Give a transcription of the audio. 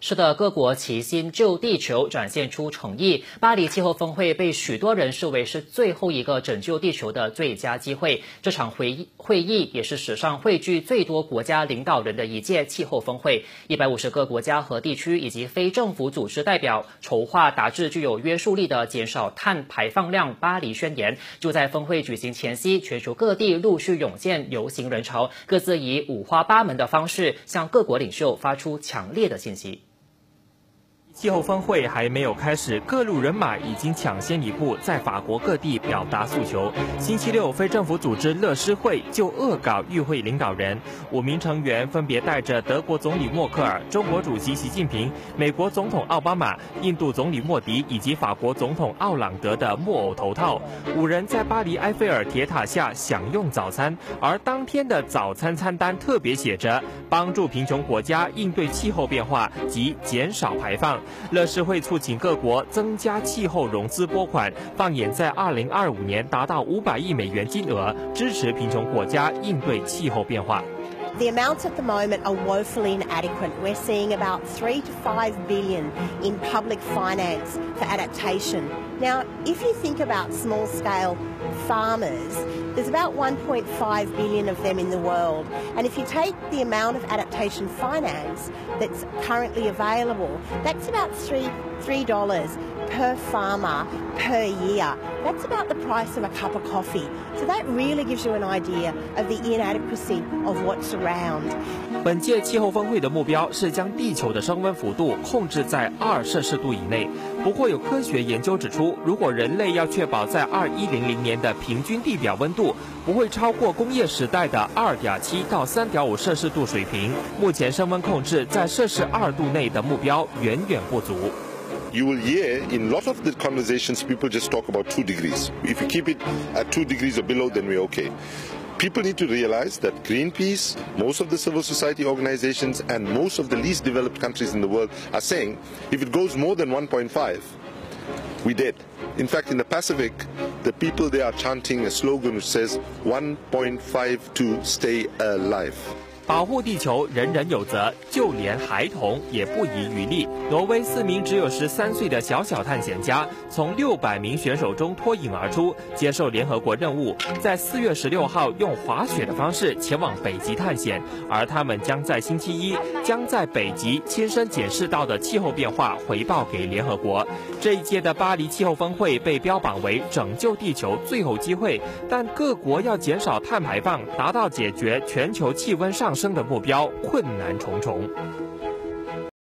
是的，各国齐心救地球，展现出诚意。巴黎气候峰会被许多人视为是最后一个拯救地球的最佳机会。这场会议也是史上汇聚最多国家领导人的一届气候峰会。150个国家和地区以及非政府组织代表筹划达至具有约束力的减少碳排放量巴黎宣言。就在峰会举行前夕，全球各地陆续涌现游行人潮，各自以五花八门的方式向各国领袖发出强烈的信息。 气候峰会还没有开始，各路人马已经抢先一步在法国各地表达诉求。星期六，非政府组织乐施会就恶搞与会领导人，5名成员分别带着德国总理默克尔、中国主席习近平、美国总统奥巴马、印度总理莫迪以及法国总统奥朗德的木偶头套。5人在巴黎埃菲尔铁塔下享用早餐，而当天的早餐餐单特别写着“帮助贫穷国家应对气候变化及减少排放”。乐施会促请各国增加气候融资拨款，放眼在2025年达到500亿美元金额，支持贫穷国家应对气候变化。 The amounts at the moment are woefully inadequate. We're seeing about 3 to 5 billion in public finance for adaptation. Now, if you think about small-scale farmers, there's about 1.5 billion of them in the world. And if you take the amount of adaptation finance that's currently available, that's about $3 per farmer per year. That's about the price of a cup of coffee. So that really gives you an idea of the inadequacy of what's around. 本届气候峰会的目标是将地球的升温幅度控制在2摄氏度以内。不过有科学研究指出，如果人类要确保在2100年的平均地表温度不会超过工业时代的2.7到3.5摄氏度水平，目前升温控制在摄氏2度内的目标远远不足。 You will hear in a lot of the conversations people just talk about 2 degrees. If you keep it at 2 degrees or below, then we're okay. People need to realize that Greenpeace, most of the civil society organizations, and most of the least developed countries in the world are saying if it goes more than 1.5, we're dead. In fact, in the Pacific, the people there are chanting a slogan which says 1.5 to stay alive. 保护地球，人人有责，就连孩童也不遗余力。挪威4名只有13岁的小探险家，从600名选手中脱颖而出，接受联合国任务，在4月16号用滑雪的方式前往北极探险。而他们将在星期一将在北极亲身检视到的气候变化回报给联合国。这一届的巴黎气候峰会被标榜为拯救地球最后机会，但各国要减少碳排放，达到解决全球气温上升的目标，困难重重。